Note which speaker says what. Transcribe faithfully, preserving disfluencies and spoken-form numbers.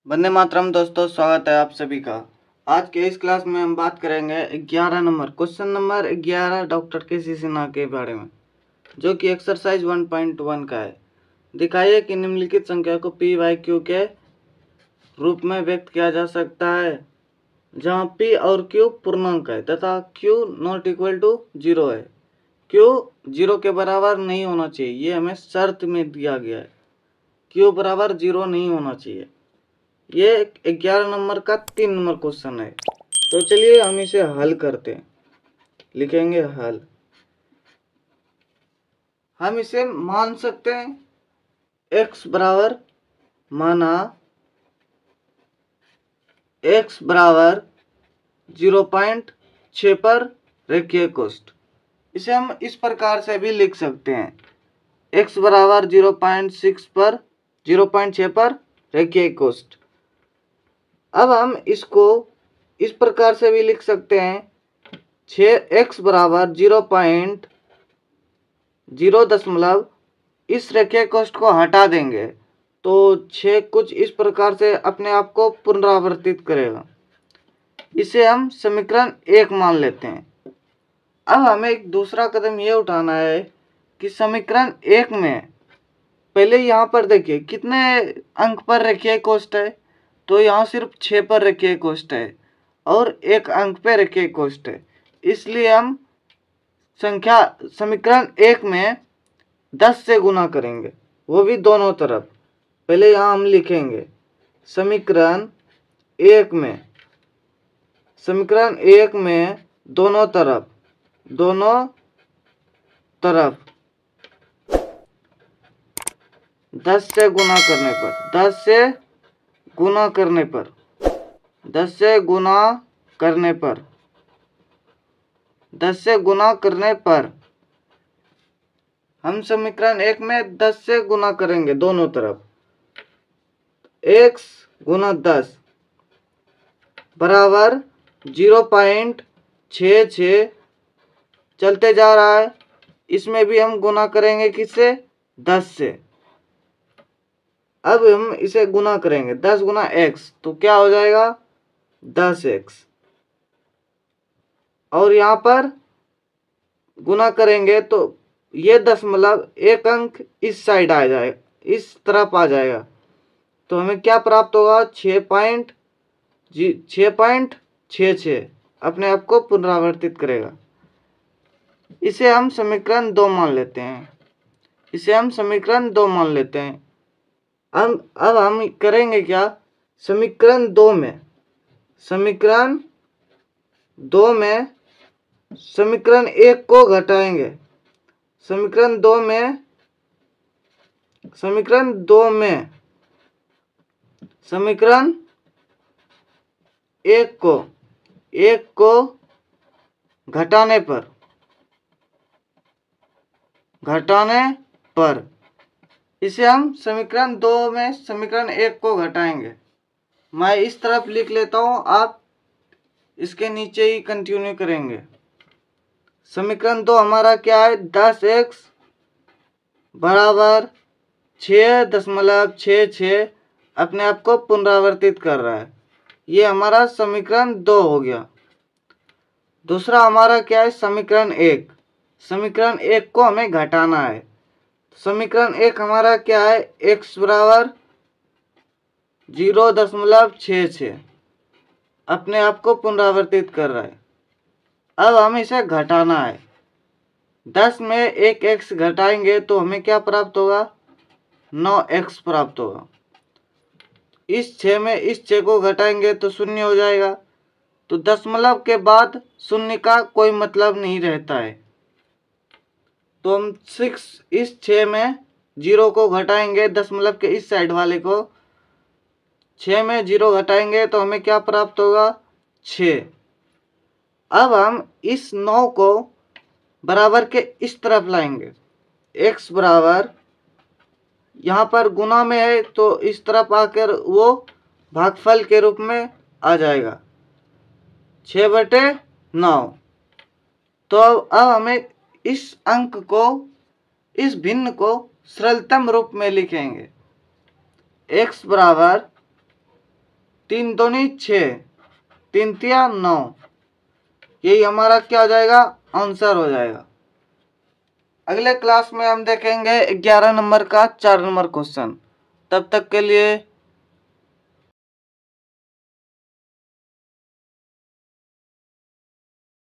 Speaker 1: वंदे मातरम दोस्तों, स्वागत है आप सभी का। आज के इस क्लास में हम बात करेंगे ग्यारह नंबर क्वेश्चन नंबर ग्यारह डॉक्टर के सी सिन्हा के बारे में, जो कि एक्सरसाइज वन पॉइंट वन का है। दिखाइए कि निम्नलिखित संख्या को पी वाई क्यू के रूप में व्यक्त किया जा सकता है, जहां पी और क्यू पूर्णांक है तथा Q not equal to zero है। क्यू जीरो के बराबर नहीं होना चाहिए, ये हमें शर्त में दिया गया है। क्यू बराबर जीरो नहीं होना चाहिए। ये ग्यारह नंबर का तीन नंबर क्वेश्चन है। तो चलिए हम इसे हल करते हैं। लिखेंगे हल। हम इसे मान सकते हैं x बराबर, माना x बराबर जीरो पॉइंट छ पर रेखीय कोष्ठ। इसे हम इस प्रकार से भी लिख सकते हैं, x बराबर जीरो पॉइंट सिक्स पर जीरो पॉइंट छ पर रेखीय कोष्ठ। अब हम इसको इस प्रकार से भी लिख सकते हैं, छः एक्स बराबर जीरो पॉइंट जीरो दशमलव इस रेखीय कोष्ठ को हटा देंगे तो छः कुछ इस प्रकार से अपने आप को पुनरावर्तित करेगा। इसे हम समीकरण एक मान लेते हैं। अब हमें एक दूसरा कदम ये उठाना है कि समीकरण एक में पहले यहाँ पर देखिए कितने अंक पर रेखीय कोष्ठ है, तो यहाँ सिर्फ छः पर रेखीय कोष्ठ है और एक अंक पे रेखीय कोष्ठ है। इसलिए हम संख्या समीकरण एक में दस से गुना करेंगे, वो भी दोनों तरफ। पहले यहाँ हम लिखेंगे समीकरण एक में समीकरण एक में दोनों तरफ दोनों तरफ दस से गुना करने पर दस से गुना करने पर दस से गुना करने पर दस से गुना करने पर हम समीकरण एक में दस से गुना करेंगे दोनों तरफ। एक्स गुना दस बराबर जीरो पॉइंट छ छ चलते जा रहा है। इसमें भी हम गुना करेंगे किससे? दस से। अब हम इसे गुना करेंगे दस गुना एक्स, तो क्या हो जाएगा? दस एक्स। और यहाँ पर गुना करेंगे तो ये दशमलव एक अंक इस साइड आ जाएगा, इस तरफ आ जाएगा, तो हमें क्या प्राप्त होगा? छः पॉइंट जी छः पॉइंट छ छ अपने आप को पुनरावर्तित करेगा। इसे हम समीकरण दो मान लेते हैं इसे हम समीकरण दो मान लेते हैं। अब अब हम करेंगे क्या? समीकरण दो में समीकरण दो में समीकरण एक को घटाएंगे। समीकरण दो में समीकरण दो में समीकरण एक को एक को घटाने पर घटाने पर इसे हम समीकरण दो में समीकरण एक को घटाएंगे। मैं इस तरफ लिख लेता हूं, आप इसके नीचे ही कंटिन्यू करेंगे। समीकरण दो हमारा क्या है? दस एक्स बराबर छः दशमलव छ छ अपने आप को पुनरावर्तित कर रहा है। ये हमारा समीकरण दो हो गया। दूसरा हमारा क्या है? समीकरण एक समीकरण एक को हमें घटाना है। समीकरण एक हमारा क्या है? एक्स बराबर जीरो दशमलव छ छ अपने आप को पुनरावर्तित कर रहा है। अब हमें इसे घटाना है। दस में एक एक्स घटाएंगे तो हमें क्या प्राप्त होगा? नौ एक्स प्राप्त होगा। इस छः में इस छः को घटाएंगे तो शून्य हो जाएगा। तो दशमलव के बाद शून्य का कोई मतलब नहीं रहता है, तो हम सिक्स इस छः में जीरो को घटाएंगे, दशमलव के इस साइड वाले को छः में जीरो घटाएंगे तो हमें क्या प्राप्त होगा? छः। अब हम इस नौ को बराबर के इस तरफ लाएंगे। x बराबर यहाँ पर गुना में है तो इस तरफ आकर वो भागफल के रूप में आ जाएगा, छः बटे नौ। तो अब हमें इस अंक को इस भिन्न को सरलतम रूप में लिखेंगे। x बराबर तीन दूनी छः, तीन तिया नौ। यही हमारा क्या हो जाएगा, आंसर हो जाएगा। अगले क्लास में हम देखेंगे ग्यारह नंबर का चार नंबर क्वेश्चन। तब तक के लिए